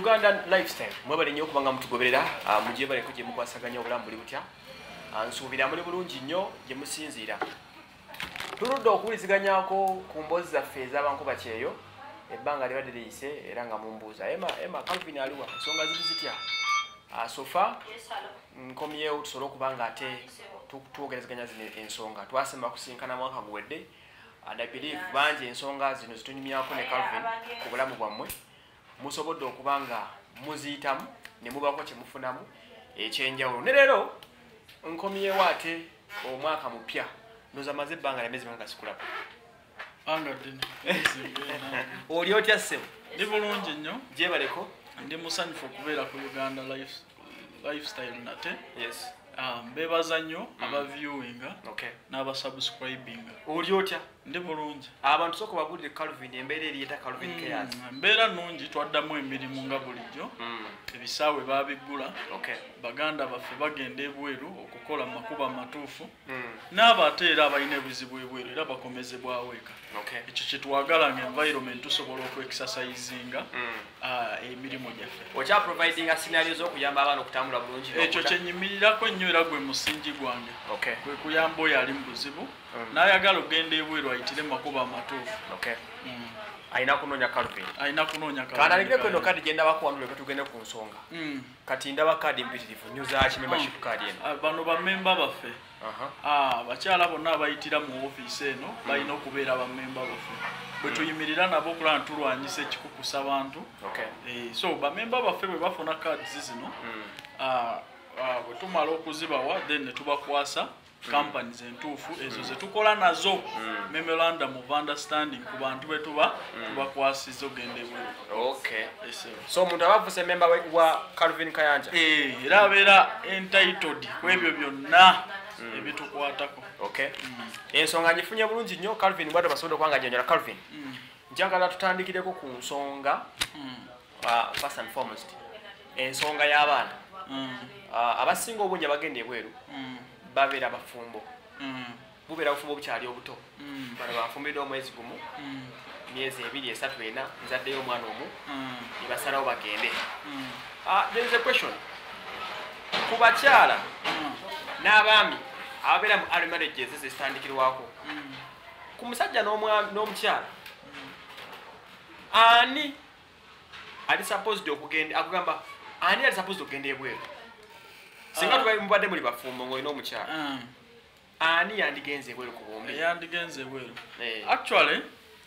Ugandan lifestyle mwebale nnyo kubanga mutugoberera mujje baleko gye mukwasaganya obulamu buli butya nsuubira muli bulungi nnyo gye musinziira tuludde okuwuliziganyako ku mboozi zaffe ez'abankuba kyeyo ebbanga libadde liyise era nga mumbuuza Emma Calvin aliwa ensonga ziri zitya sofa nkomyewo tusobole okuba nga ate twogerezeganya zino ensonga twasemba kusinkana mwaka guwedde and I believe bangi ensonga zino zitunyumyako ne Calvin ku bulamu bwammwe musobodde okuba nga muziyitamu ne mubako kye mufunamu ekyenjawulo ne leero nkomyewo ate omwaka mupya ndoza maze ebbanga lyamezi nga sikulaba oli otya ssebo ndi bulungi nnyo gyebaleko ndi musanyufu okubeera ku Uganda lifestyle nate yes mbebaza nnyo abaviewinga n'abasubscribinga oli otya ndi bulungi abantu soko bagulire Calvin embeera eriyita Calvin Cares mbeera nnungi twaddamu emirimu nga bulijjo ebisaawe baabigula baganda baffe bagenda ebweru okukola makuba matuufu n'abo ate era abalina ebizibu ebweru era bakomezebwawo eka ekyo kyetwagala nga environment tusobola okwekisasayizinga emirimu gyaffe okya providing scenarios okuyamba abaana okutambula bulungi ekyo kyenyimirirako nnyo era gwe musingi gwange kwe kuyamba oyo ali mu buzibu n'ayagala okgenda ebweru ayitire makuba amatuufu ayina kunoonya Calvin kana aligire kweno kadi genda bakuwanuleko tugende ku nsonga kati ndaba kadi mpitirivu nyuzaki membership card eno bano bamemba baffe bakyala bonna abayitira mu ofiisi eno balina okubeera bamemba baffe bwe tuyimirira nabo okulaba ntulwanyisa ekikukusa abantu so bamemba baffe bwe bafuna cards zino bwe tumala okuzibawa then ne tubakwasa companies entuufu ezo ze tukola nazo memorandum of understanding ku bantu be tubakwasiza ogenda ebweru so omuntu abavuse member wa Calvin Kayanja era abeera entitled ku ebyo byonna ebitukwatako ensonga gifunye bulungi nnyo Calvin bwate basobole okubanga janjala Calvin njagala tutandikireko ku nsonga first and foremost ensonga y'abaana abasinga obungi abagenda ebweru babeera bafumbo bubeera bufumbo bukyali obuto bano bafumbiddwa omwezi gumu myezi 2 3 4 nzaddeyo omwana omu ne basalawo bagende there is a question ku bakyala n'abaami ababeera mu early marriages ezitandikirwako ku musajja n'omukyala ani ali supposed okugenda akugamba ani ali supposed okugenda ebweru singa tubaye mubadde muli bafumbo ng'olina omukyala ani yandigenze ebweru ku bombi yandigenze ebweru actually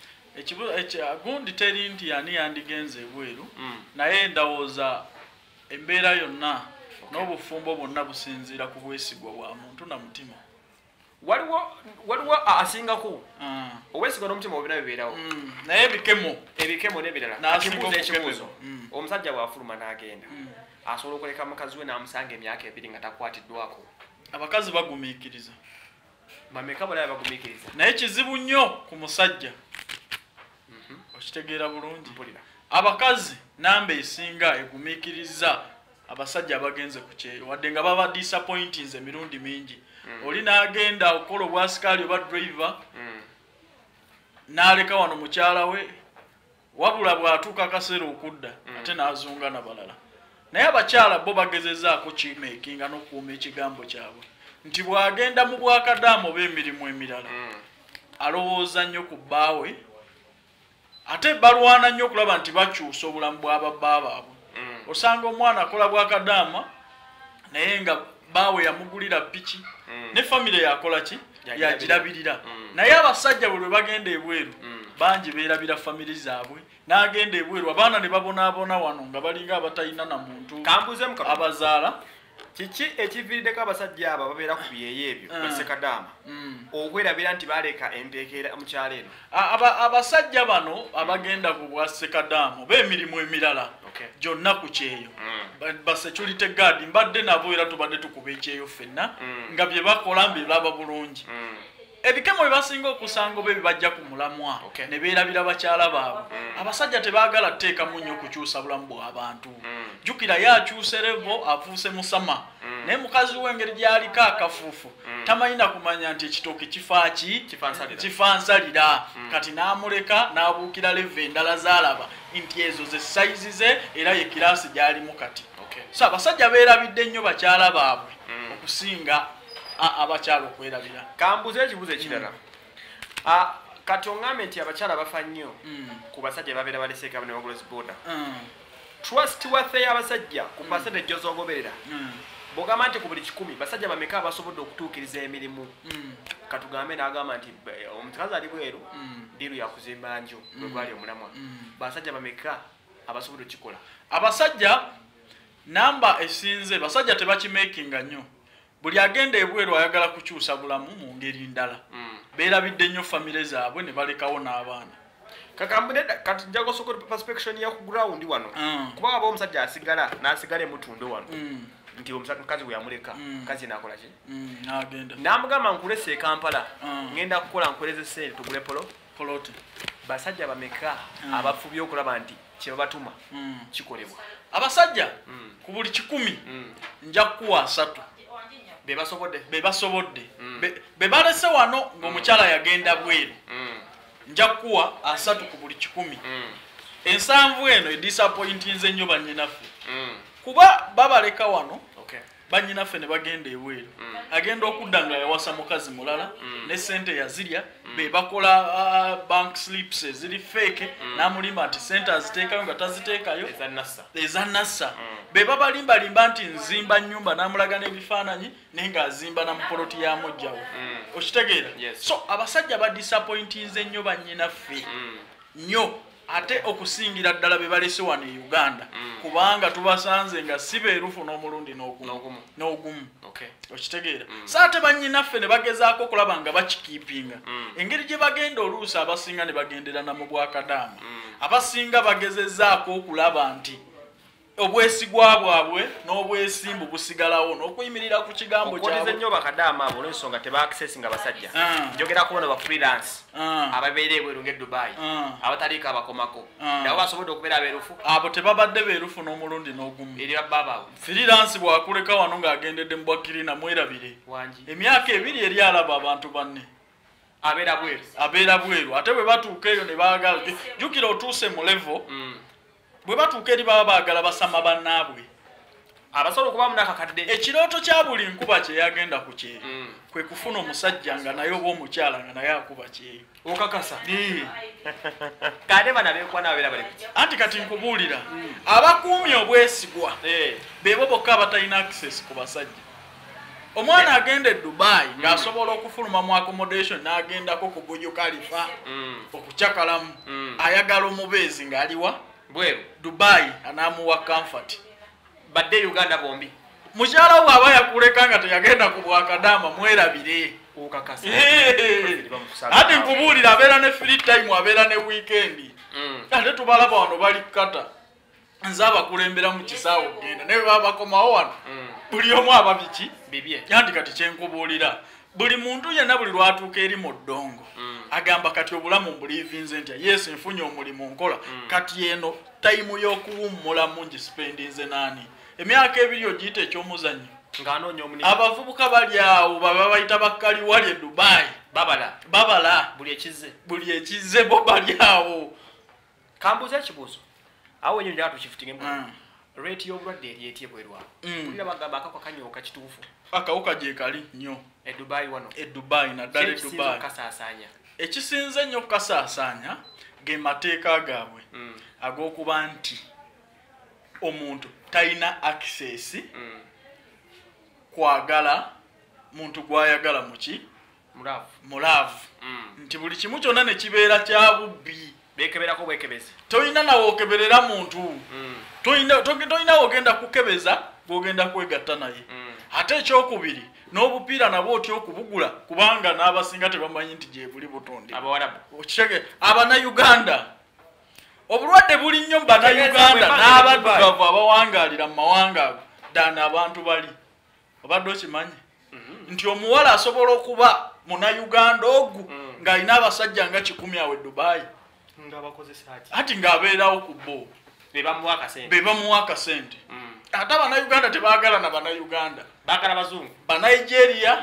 gundi teri nti ani yandigenze ebweru naye ndowooza embeera yonna n'obufumbo bwonna businziira ku bwesigwa bwa muntu na mutima waliwo asingako obwesigwa n'omutima obina bibeerawo naye ebikemo n'ebirala kibuuza ekibuuzo omusajja bw'afuluma n'agenda asobola okuleka mukazi we n'amusanga emyaka 2 nga takwatiddwako abakazi bagumiikiriza bameka balabe bagumiikiriza naye kizibu nnyo ku musajja okitegeera bulungi abakazi namba esinga egumiikiriza abasajja abagenze ku kyeyo wadde nga baba disappointing emirundi mingi oli n'agenda okukola obwasikaali oba driver n'aleka wano mukyala we wabula bw'atuuka akaseera okudda ate n'azunga na balala naye abakyala bo bagezezaako kimeekinga n'okukuuma ekigambo kyabwe nti bw'agenda mu bwakadaamu oba emirimu emirala alowooza nnyo ku bbaawe ate balwana nnyo okulaba nti bakyusa obulamu bw'ababba baabwe osanga omwana akola bwakadaama naye nga bbaawe yamugulira piki ne famire yakola ki yagirabirira naye abasajja bwe bagenda ebweru bangi beerabira famire zaabwe n'agenda ebweru abaana ne babonaabona wano nga balinga abatalina na muntu abazaala kiki ekiviiriddeko abasajja abo babeera ku byeyo ebyo basekadaama okwerabira nti baleka empeekera mukyalo eno abasajja bano abagenda ku bwasekadaama oba emirimu emirala gyonna ku kyeyo basecurity guard mbadde nabo era tubadde tukuba ekyeyo ffenna nga bye bakola mbiraba bulungi ebikemo bye basinga okusanga oba ebibajja ku mulamwa ne beerabira bakyala baabwe abasajja tebaagala tteekamu nnyo okukyusa bulamu bw'abantu jukira yakyuse levo afuuse musama naye mukazi w'engeri gy'aliko akafuufu tamayina kumanya nti ekitooke kifa nsalira kati n'amuleka n'abuukira levo endala z'alaba nti ezo ze sayizi ze era ye kiraasi gy'alimu kati so abasajja beerabidde nnyo bakyala baabwe okusinga abakyala okwerabira. Kambuze ekibuzo ekirala kati oŋŋambe nti abakyala bafa nnyo ku basajja babeera baleseeka ne bagulazi boda trust waffe y'abasajja ku percentage z'ogoberera bw'ogamba nti ku buli 100 basajja bameka abasobodde okutuukiriza emirimu katugambe n'agamba nti omukazi ali bweru diiru yakuzimba nju lwe gwali omulamwa basajja bameka abasobodde okukikola. Abasajja namba esinze basajja tebakimakinga nnyo buli agenda ebweru ayagala kukyusa bulamu mu ngeri ndala beerabidde nnyo famire zaabwe ne balekawo n'abaana. Kakambune kati njago soko perspective ya ku ground wano kuba abo omusajja asigala n'asigale mutundo wano nti omukazi we yamuleka kazi nakola ki n'agenda namugamba nkulese Kampala ngenda kukola nkoleze sente tugule poloti basajja bameka abafubye okulaba nti kye batuma kikolebwa. Abasajja ku buli 10 nja kuwa 3 bebasobodde bebalese wano ng'omukyala yagenda bweru nja kuwa 3 ku buli 10 ensanvu eno edisappointinze nnyo bannyinaffe kuba babaleka wano bannyinaffe ne bagenda ebweru agenda okudda nga yawasa mukazi mulala ne sente yazirya be bakola bank slips eziri fake n'amulimba nti sente aziteekayo nga taziteekayo ezannassa be babalimbalimba nti nzimba nnyumba n'amulaga n'ebifaananyi naye ng'azimba na mupoloti ya mujjawo okitegeera. So abasajja badisappointinze nnyo bannyinaffe nnyo ate okusingira ddala be balese wano e Uganda kubanga tubasanze nga si beerufu n'omulundi n'ogumu okitegeera. So ate bannyinaffe ne bagezaako okulaba nga bakikiipinga engeri gye bagenda oluusi abasinga ne bagendera na mu bwakadaama abasinga bagezezzaako okulaba nti obwesigwa bwabwe n'obwesimbu busigalawo n'okuyimirira ku kigambo kyabwe nnyo bakadaama abo olw'ensonga teba access nga basajja njogera kubona ba freelance ababeera ebweru ng'e Dubai abataliiko abakomako nabo basobodde okubeera beerufu abo tebabadde beerufu n'omulundi n'ogumu eri babbaabwe freelance bwakuleka wano ng'agendedde mu bwakirina mwerabire emyaka 2 eri alaba abantu banne abeera bweru ate bwe batuuka eyo ne baagala jjukira otuuse mu level bwe batuuka eri baba baagala basama bannaabwe abasobola okuba munakakadde ekirooto kya buli nkuba kye yagenda ku kyeyo kwe kufuna omusajja nga naye oba omukyala nga naye akuba kyeyo okakasa kade bana beekwa nabeera bali kuki anti kati nkubuulira abakuumye obwesigwa beebo bokka abatalina access ku basajja. Omwana agenda e Dubai ng'asobola okufuluma mu accommodation n'agendako ku Burj Khalifa okukyakalamu ayagala omubeezi ng'aliwa bweru Dubai anamuwa comfort badde Uganda bombi mukyala we aba yakuleka nga teyagenda ku bwakadaama mwerabire okakasa ati nkubuulira abeera ne free time abeera ne weekend ate tubalaba wano bali kata nze abakulembera mu kisaawe ogenda naye baba bakomawo wano buli omu aba biki bibye anti kati kyenkubuulira buli muntu yenna buli lwatuuka eri mu ddongo agamba kati obulamu mbuliivinze ntya yes nfunye omulimu nkola kati eno tayimu y'okuwummulamu ngisipendinze naani emyaka 2 ogiyita eky'omuzannyo ng'anoonya omunimu abavubuka bali awo baba bayita bakkali wali e Dubai babala buli ekizze bo bali awo. Kambuze ekibuuzo awo enyo njala tukifutingemu rate y'obulwadde eri etye bwerwa kulira bagamba akako kanyooka kituufu akawuka gye kali nnyo e Dubai wano e Dubai naddala e Dubai ekisinze nnyo okukasaasaanya ge mateeka gaabwe ag'okuba nti omuntu talina access kwagala muntu gw'ayagala muki mulaavu nti buli kimu kyonna ne kibeera kya bubbi bekeberako bwekebezi toyina nawe okeberera muntu toyina ogenda kukebeza bw'ogenda kwegatta naye ate ekyokubiri n'obupiira nabwo otya okubugula kubanga n'abasinga tebamanyi nti gye buli butonde okitege abannayuganda obulwadde buli nnyo mu bannayuganda n'abaddugavu abawangaalira mu mawanga ago ddana abantu bali obadde okimanyi nti omuwala asobola okuba munnayuganda ogu ng'alina abasajja nga 10 awe Dubai ati ng'abeerawo ku bo be bamuwa akasente ate Abannayuganda tebaagala na Bannayuganda baagala bazungu Banigeria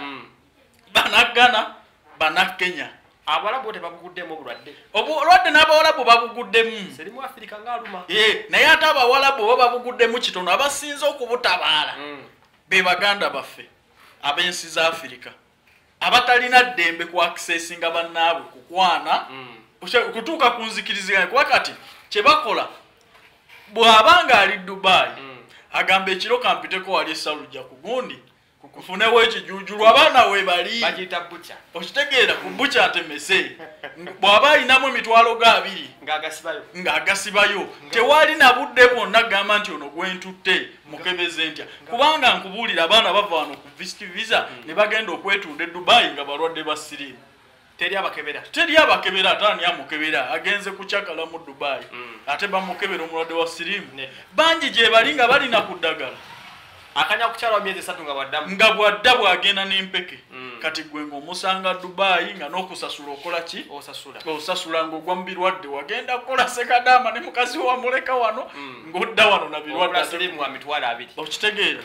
Banagana Banakenya Abawalabu tebabuguddemu obulwadde n'Abawalabu babuguddemu serimu Afrika ng'aluma naye ate Abawalabu bo babuguddemu kitono abasinze okubutabaala be Baganda baffe ab'ensi za Afrika abatalina ddembe ku accessinga bannaabwe kukwana kutuuka ku nzikiriziganya kuba kati kye bakola bw'abanga ali Dubai agamba ekiro kampiteko wali esalujja ku gundi kufunewo ekijujulu abaana we bali bagiyita bucha okitegeera ku bucha atemese bw'aba alinamu emitwalo ga 2 ng'agasibayo tewali na budde bwonna gamba nti ono gwentutte mukebeze ntya kubanga nkubuulira abaana bava wano ku visit visa ne bagenda okwetunda e Dubai nga balwadde ba siriimu teri abakebera atani amukebera agenze kuchakala mu Dubai ate bamukebera omulwadde wa siriimu bangi gye bali nga balina kuddagala akanya kukyala myezi 3 nga bwadda bwagenda n'empeke kati gwe ng'omusanga Dubai nga n'okusasula okola ki osasula ng'ogwa mu birwadde wagenda kukola sekadama ne mukazi wa muleka wano ng'odda wano na birwadde okitegeera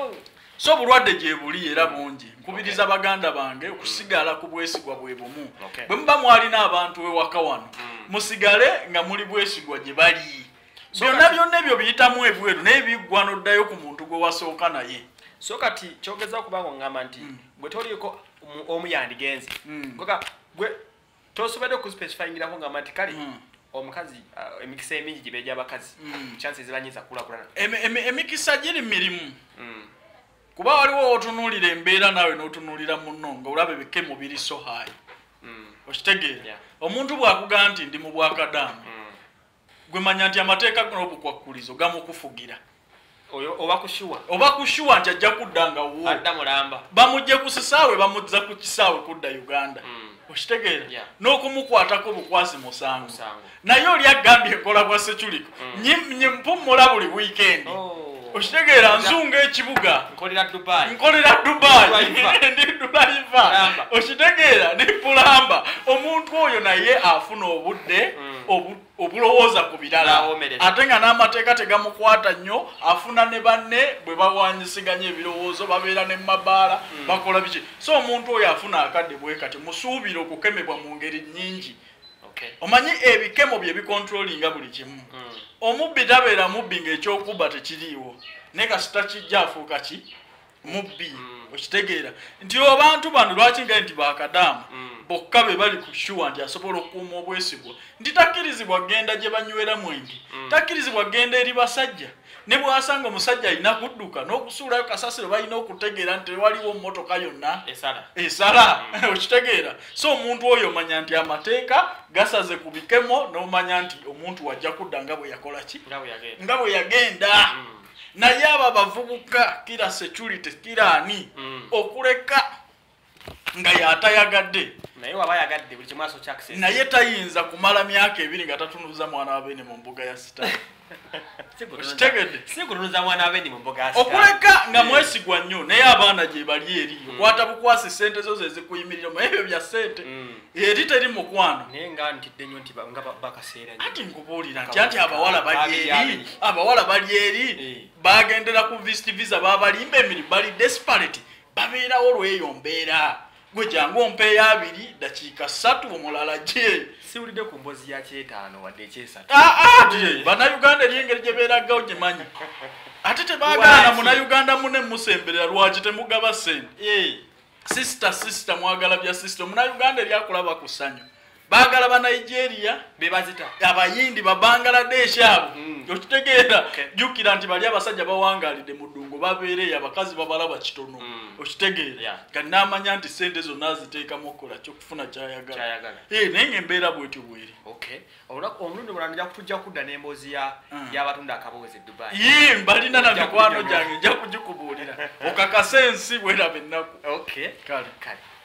so bulwadde gye buli era bungi nkubiriza baganda bange okusigala ku bwesigwa bwe bumu bwe muba mwalina abantu ewaka wano musigale nga muli bwesigwa gye bali byonna ebyo biyitamu ebweru naye biggwa n'oddayo ku muntu gwe wasooka naye so kati kyogeza okubanga oŋŋamba nti bwe toliiko omu yandigenze koka gwe tosobodde okuspecifyingirako ŋŋamba nti kale omukazi emikisa emingi gye gy'abakazi chances zibanyiza kulakulana emikisa giri mirimu kuba waliwo otunuulira embeera naawe n'otunuulira munno nga olaba ebikemo biri so high okitegeera omuntu bw'akugamba nti ndi mu bwakadamu gwe manya nti amateeka n'obukwakulizo gamukufugira oba kushuwa nti ajja kudda nga wo bamugye ku kisaawe bamuzza ku kisaawe kudda Uganda okitegeera n'okumukwatako bukwasi musango naye oli agambye enkola bwa seculiko nyimpumula buli weekend okitegeera nzunga ekibuga nkolera Dubai ndi Dulaiva okitegeera ne Pulamba omuntu oyo naye afuna obudde obulowooza ku birala ate nga n'amateeka tegamukwata nnyo afuna ne banne bwe bawanyisiganya ebirowoozo babeera ne mabaala bakola biki so omuntu oyo afuna akadde bwe kati musuubire okukemebwa mu ngeri nnyingi omanyi ebikemo bye bikontrolinga buli kimu omubbi tabeera mubbi ng'ekyokuba tekiriiwo naye kasita kijja afuuka ki mubbi okitegeera nti abantu bano lwaki nga nti bakadaama bokka be bali ku shuwa nti asobola okukuuma obwesigwa nti takkirizibwa genda gye banywera mwenge takkirizibwa genda eri basajja ne bwasanga omusajja alina kudduka n'okusuulayo kasasiro balina okutegeera nti tewaliwo mmotoka yonna esala okitegeera so omuntu oyo omanya nti amateeka gasaze ku bikemo n'omanya nti omuntu wajja kudda nga bwe yakola ki nga bwe yagenda naye abo abavubuka kira security kira ani okuleka nga yatayagadde naye tayinza kumala myaka 2 nga tatunuza mwana wa bene mu mbuga ya sita okuleka nga mwesigwa nnyo naye abaana gye bali eri okwata bukwasi sente zo ze zikuyimiriramu ebyo bya sente eri teri mukwano ati nkubuulira nti ati abawala bali eri bagendera ku visit visa babalimba emirimu bali desperate babeerawo olweyombeera gwe jangu ompeeyo 2 dakiika 3 omulala gye siwulidde ku mbozi ya 5 wadde ekyesatu Bannayuganda eryengeri gye beeragawo gyemanyi ate tebaagala na Munnayuganda mune musemberera lwaki temugaba sente sister mwagala bya sister Munnayuganda eryakulaba ku ssanyu baagala Banigeria bebazita abayindi Bangladesh abo okitegeera jjukira nti bali abasajja bawangalidde mu ddungu babeereyo abakazi babalaba kitono okitegeera kati n'amanya nti sente zonna aziteekamu okukola kyokufuna kyayagala naye ng'embeera bwetyo bweri omulundi mulala nja kutujja kudda n'emboozi y'abatunda akaboozi e Dubai mbalina na mikwano gyange nja kugikubuulira okakasa ensi bweraba ennaku kale